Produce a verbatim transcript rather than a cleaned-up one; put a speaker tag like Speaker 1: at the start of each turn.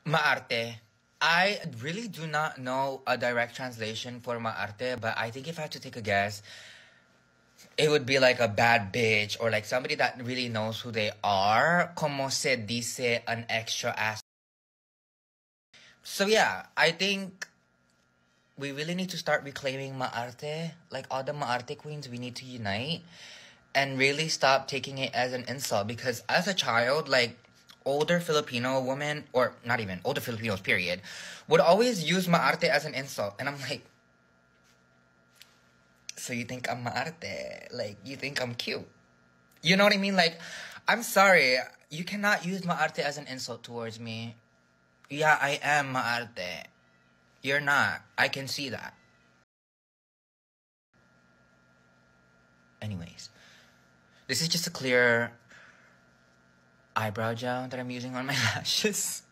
Speaker 1: Maarte. I really do not know a direct translation for maarte, but I think if I had to take a guess, it would be like a bad bitch or like somebody that really knows who they are. Como se dice an extra ass. So yeah, I think we really need to start reclaiming maarte. Like all the maarte queens, we need to unite and really stop taking it as an insult, because as a child, like older Filipino women, or not even older Filipinos, period, would always use maarte as an insult. And I'm like, so you think I'm maarte? Like, you think I'm cute? You know what I mean? Like, I'm sorry. You cannot use maarte as an insult towards me. Yeah, I am maarte. You're not. I can see that. Anyways, this is just a clear eyebrow gel that I'm using on my lashes.